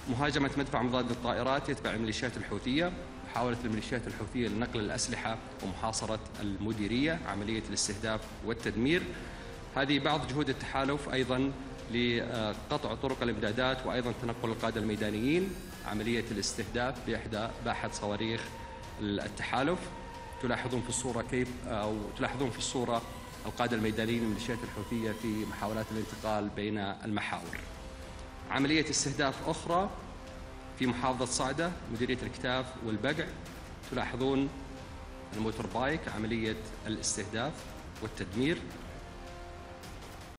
مهاجمة مدفع مضاد للطائرات يتبع الميليشيات الحوثية، محاولة الميليشيات الحوثية لنقل الأسلحة ومحاصرة المديرية، عملية الاستهداف والتدمير. هذه بعض جهود التحالف أيضا لقطع طرق الإمدادات وأيضا تنقل القادة الميدانيين، عملية الاستهداف بأحد صواريخ التحالف. تلاحظون في الصورة القادة الميدانيين من الميليشيات الحوثية في محاولات الانتقال بين المحاور. عملية استهداف أخرى في محافظة صعدة، مديرية الكتاف والبقع، تلاحظون الموتور بايك، عملية الاستهداف والتدمير.